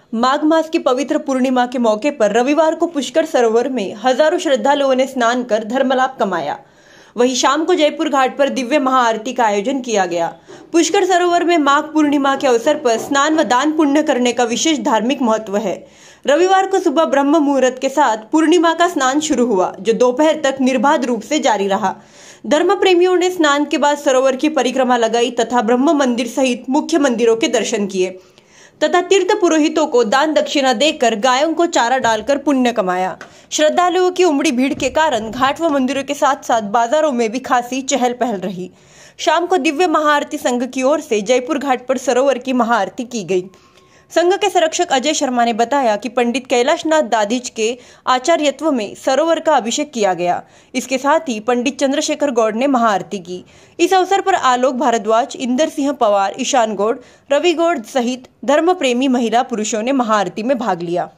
माघ मास की पवित्र पूर्णिमा के मौके पर रविवार को पुष्कर सरोवर में हजारों श्रद्धालुओं ने स्नान कर धर्मलाभ कमाया। वहीं शाम को जयपुर घाट पर दिव्य महाआरती का आयोजन किया गया। पुष्कर सरोवर में माघ पूर्णिमा के अवसर पर स्नान व दान पुण्य करने का विशेष धार्मिक महत्व है। रविवार को सुबह ब्रह्म मुहूर्त के साथ पूर्णिमा का स्नान शुरू हुआ, जो दोपहर तक निर्बाध रूप से जारी रहा। धर्म प्रेमियों ने स्नान के बाद सरोवर की परिक्रमा लगाई तथा ब्रह्म मंदिर सहित मुख्य मंदिरों के दर्शन किए तथा तीर्थ पुरोहितों को दान दक्षिणा देकर गायों को चारा डालकर पुण्य कमाया। श्रद्धालुओं की उमड़ी भीड़ के कारण घाट व मंदिरों के साथ साथ बाजारों में भी खासी चहल पहल रही। शाम को दिव्य महाआरती संघ की ओर से जयपुर घाट पर सरोवर की महाआरती की गई। संघ के संरक्षक अजय शर्मा ने बताया कि पंडित कैलाशनाथ दादीज के आचार्यत्व में सरोवर का अभिषेक किया गया। इसके साथ ही पंडित चंद्रशेखर गौड़ ने महाआरती की। इस अवसर पर आलोक भारद्वाज, इंदर सिंह पवार, ईशान गौड़, रवि गौड़ सहित धर्म प्रेमी महिला पुरुषों ने महाआरती में भाग लिया।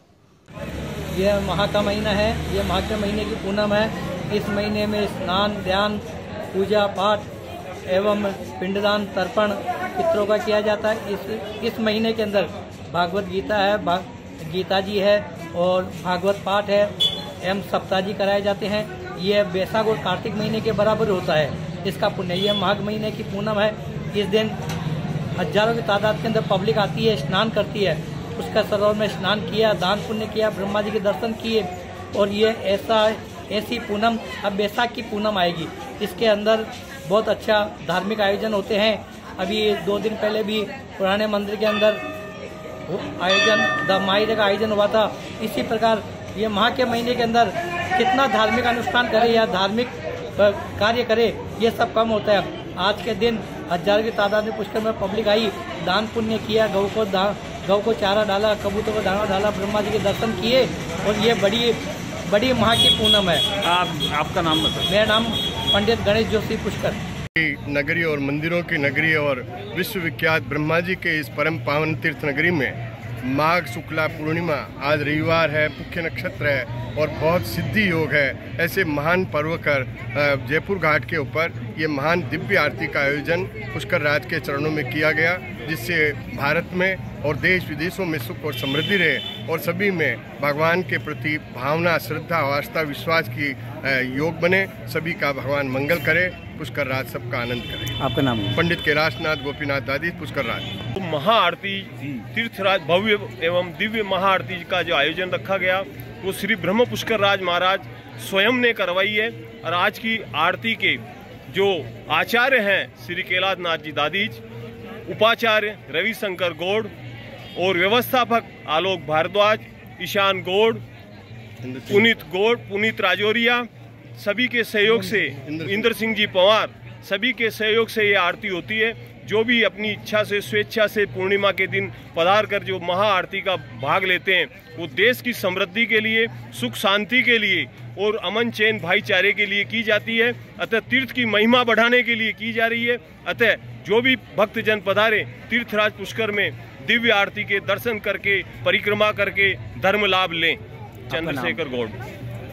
यह माह का महीना है, यह माह के महीने की पूनम है। इस महीने में स्नान, ध्यान, पूजा पाठ एवं पिंडदान, तर्पण पितरों का किया जाता है। इस महीने के अंदर भागवत गीता है, गीता जी है और भागवत पाठ है एवं सप्ताह जी कराए जाते हैं। ये बैसाख और कार्तिक महीने के बराबर होता है। इसका पुण्य, यह माघ महीने की पूनम है। इस दिन हजारों की तादाद के अंदर पब्लिक आती है, स्नान करती है। उसका सरोवर में स्नान किया, दान पुण्य किया, ब्रह्मा जी के दर्शन किए। और ये ऐसी पूनम अब बैसाख की पूनम आएगी। इसके अंदर बहुत अच्छा धार्मिक आयोजन होते हैं। अभी 2 दिन पहले भी पुराने मंदिर के अंदर आयोजन दमाईरे का आयोजन हुआ था। इसी प्रकार ये माह के महीने के अंदर कितना धार्मिक अनुष्ठान करे या धार्मिक कार्य करे, ये सब कम होता है। आज के दिन हजारों की तादाद में पुष्कर में पब्लिक आई, दान पुण्य किया, गौ को चारा डाला, कबूतर को दाना डाला, ब्रह्मा जी के दर्शन किए। और ये बड़ी माह की पूनम है। आपका नाम बताओ। मेरा नाम पंडित गणेश जोशी पुष्कर। नगरी और मंदिरों की नगरी और विश्वविख्यात ब्रह्मा जी के इस परम पावन तीर्थ नगरी में माघ शुक्ला पूर्णिमा आज रविवार है, मुख्य नक्षत्र है और बहुत सिद्धि योग है। ऐसे महान पर्व कर जयपुर घाट के ऊपर ये महान दिव्य आरती का आयोजन पुष्कर राज के चरणों में किया गया, जिससे भारत में और देश विदेशों में सुख और समृद्धि रहे और सभी में भगवान के प्रति भावना, श्रद्धा, आस्था, विश्वास की योग बने। सभी का भगवान मंगल करे, पुष्कर राज सबका आनंद करे। आपका नाम? पंडित कैलाशनाथ गोपीनाथ दादी, पुष्कर राज। तो महाआरती तीर्थराज भव्य एवं दिव्य महाआरती का जो आयोजन रखा गया वो श्री ब्रह्म पुष्कर राज महाराज स्वयं ने करवाई है। और आज की आरती के जो आचार्य हैं श्री कैलाशनाथ जी दादीज, उपाचार्य रविशंकर गौड़ और व्यवस्थापक आलोक भारद्वाज, ईशान गौड़, पुनीत राजौरिया, सभी के सहयोग से इंदर सिंह जी पवार, सभी के सहयोग से ये आरती होती है। जो भी अपनी इच्छा से, स्वेच्छा से पूर्णिमा के दिन पधार कर जो महाआरती का भाग लेते हैं, वो देश की समृद्धि के लिए, सुख शांति के लिए और अमन चैन भाईचारे के लिए की जाती है। अतः तीर्थ की महिमा बढ़ाने के लिए की जा रही है। अतः जो भी भक्तजन पधारे तीर्थराज पुष्कर में दिव्य आरती के दर्शन करके, परिक्रमा करके धर्म लाभ लें। चंद्रशेखर गौड़।